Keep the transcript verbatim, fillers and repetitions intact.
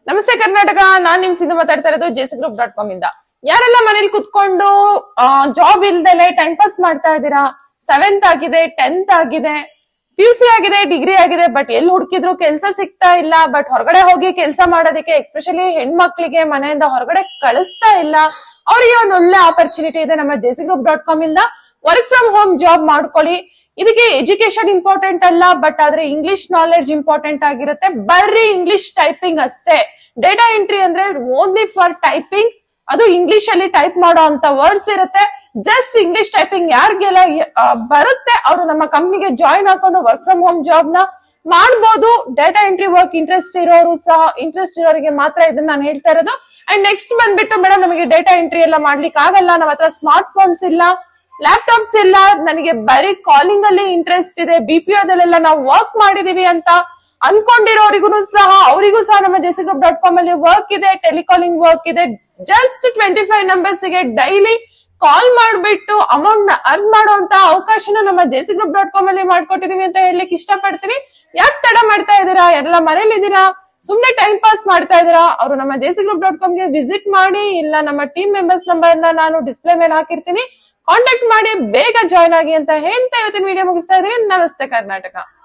ನಮಸ್ತೆ ಕರ್ನಾಟಕ, ನಾನ್ ನಿಮ್ ಸಿಂಧು ಮಾತಾಡ್ತಾ ಇರೋದು ಜೆಸಿ ಗ್ರೂಪ್ ಡಾಟ್ ಕಾಮ್ ಇಂದ. ಯಾರೆಲ್ಲ ಮನೇಲಿ ಕುತ್ಕೊಂಡು ಜಾಬ್ ಇಲ್ದಲೆ ಟೈಮ್ ಪಾಸ್ ಮಾಡ್ತಾ ಇದ್ದೀರಾ, ಸೆವೆಂತ್ ಆಗಿದೆ, ಟೆಂತ್ ಆಗಿದೆ, ಪಿ ಯು ಸಿ ಆಗಿದೆ, ಡಿಗ್ರಿ ಆಗಿದೆ, ಬಟ್ ಎಲ್ಲಿ ಹುಡುಕಿದ್ರು ಕೆಲಸ ಸಿಗ್ತಾ ಇಲ್ಲ. ಬಟ್ ಹೊರಗಡೆ ಹೋಗಿ ಕೆಲಸ ಮಾಡೋದಕ್ಕೆ ಎಸ್ಪೆಷಲಿ ಹೆಣ್ಮಕ್ಳಿಗೆ ಮನೆಯಿಂದ ಹೊರಗಡೆ ಕಳಿಸ್ತಾ ಇಲ್ಲ. ಅವರಿಗೆ ಒಂದು ಒಳ್ಳೆ ಆಪರ್ಚುನಿಟಿ ಇದೆ ನಮ್ಮ ಜೆಸಿ ಗ್ರೂಪ್ ಡಾಟ್ ಕಾಮ್ ಇಂದ. ವರ್ಕ್ ಫ್ರಮ್ ಹೋಮ್ ಜಾಬ್ ಮಾಡ್ಕೊಳ್ಳಿ. ಇದಕ್ಕೆ ಎಜುಕೇಶನ್ ಇಂಪಾರ್ಟೆಂಟ್ ಅಲ್ಲ, ಬಟ್ ಆದ್ರೆ ಇಂಗ್ಲಿಷ್ ನಾಲೆಡ್ಜ್ ಇಂಪಾರ್ಟೆಂಟ್ ಆಗಿರುತ್ತೆ. ಬರ್ರಿ ಇಂಗ್ಲಿಷ್ ಟೈಪಿಂಗ್ ಅಷ್ಟೇ. ಡೇಟಾ ಎಂಟ್ರಿ ಅಂದ್ರೆ ಓನ್ಲಿ ಫಾರ್ ಟೈಪಿಂಗ್. ಅದು ಇಂಗ್ಲಿಷ್ ಅಲ್ಲಿ ಟೈಪ್ ಮಾಡೋ ಅಂತ ವರ್ಡ್ಸ್ ಇರುತ್ತೆ. ಜಸ್ಟ್ ಇಂಗ್ಲಿಷ್ ಟೈಪಿಂಗ್ ಯಾರಿಗೆಲ್ಲ ಬರುತ್ತೆ ಅವರು ನಮ್ಮ ಕಂಪ್ನಿಗೆ ಜಾಯಿನ್ ಹಾಕೊಂಡು ವರ್ಕ್ ಫ್ರಮ್ ಹೋಮ್ ಜಾಬ್ ನ ಮಾಡಬಹುದು. ಡೇಟಾ ಎಂಟ್ರಿ ವರ್ಕ್ ಇಂಟ್ರೆಸ್ಟ್ ಇರೋರು ಸಹ, ಇಂಟ್ರೆಸ್ಟ್ ಇರೋರಿಗೆ ಮಾತ್ರ ಇದನ್ನ ನಾನು ಹೇಳ್ತಾ ಇರೋದು. ಅಂಡ್ ನೆಕ್ಸ್ಟ್ ಬಂದ್ಬಿಟ್ಟು ಮೇಡಮ್ ನಮಗೆ ಡೇಟಾ ಎಂಟ್ರಿ ಎಲ್ಲ ಮಾಡ್ಲಿಕ್ಕೆ ಆಗಲ್ಲ, ನಮ್ಮ ಹತ್ರ ಸ್ಮಾರ್ಟ್ ಫೋನ್ಸ್ ಇಲ್ಲ, ಲ್ಯಾಪ್ಟಾಪ್ಸ್ ಇಲ್ಲ, ನನಗೆ ಬರೀ ಕಾಲಿಂಗ್ ಅಲ್ಲಿ ಇಂಟ್ರೆಸ್ಟ್ ಇದೆ, ಬಿ ಪಿ ಓದಲ್ಲೆಲ್ಲ ನಾವು ವರ್ಕ್ ಮಾಡಿದೀವಿ ಅಂತ ಅನ್ಕೊಂಡಿರೋರಿಗೂ ಸಹ ಅವರಿಗೂ ಸಹ ನಮ್ಮ ಜೆಸಿ ಗ್ರೂಪ್ ಡಾಟ್ ಕಾಮ್ ಅಲ್ಲಿ ವರ್ಕ್ ಇದೆ, ಟೆಲಿಕಾಲಿಂಗ್ ವರ್ಕ್ ಇದೆ. ಜಸ್ಟ್ ಟ್ವೆಂಟಿ ಫೈವ್ ನಂಬರ್ಸ್ ಗೆ ಡೈಲಿ ಕಾಲ್ ಮಾಡ್ಬಿಟ್ಟು ಅಮೌಂಟ್ ನ ಅರ್ನ್ ಮಾಡುವಂತ ಅವಕಾಶನ ನಮ್ಮ ಜೆಸಿ ಗ್ರೂಪ್ ಡಾಟ್ ಕಾಮ್ ಅಲ್ಲಿ ಮಾಡ್ಕೊಟ್ಟಿದೀವಿ ಅಂತ ಹೇಳಲಿಕ್ಕೆ ಇಷ್ಟಪಡ್ತೀನಿ. ಯಾಕೆ ತಡ ಮಾಡ್ತಾ ಇದ್ದೀರಾ? ಎಲ್ಲ ಮನೇಲಿ ಇದ್ದೀರಾ, ಸುಮ್ನೆ ಟೈಮ್ ಪಾಸ್ ಮಾಡ್ತಾ ಇದೀರಾ? ಅವರು ನಮ್ಮ ಜೆಸಿ ಗ್ರೂಪ್ ಡಾಟ್ ಕಾಮ್ ಗೆ ವಿಸಿಟ್ ಮಾಡಿ, ಇಲ್ಲ ನಮ್ಮ ಟೀಮ್ ಮೆಂಬರ್ಸ್ ನಂಬರ್ ನ ನಾನು ಡಿಸ್ಪ್ಲೇ ಮೇಲೆ ಹಾಕಿರ್ತೀನಿ, ಕಾಂಟ್ಯಾಕ್ಟ್ ಮಾಡಿ, ಬೇಗ ಜಾಯ್ನ್ ಆಗಿ ಅಂತ ಹೇಳ್ತಾ ಇವತ್ತಿನ ವಿಡಿಯೋ ಮುಗಿಸ್ತಾ ಇದೀನಿ. ನಮಸ್ತೆ ಕರ್ನಾಟಕ.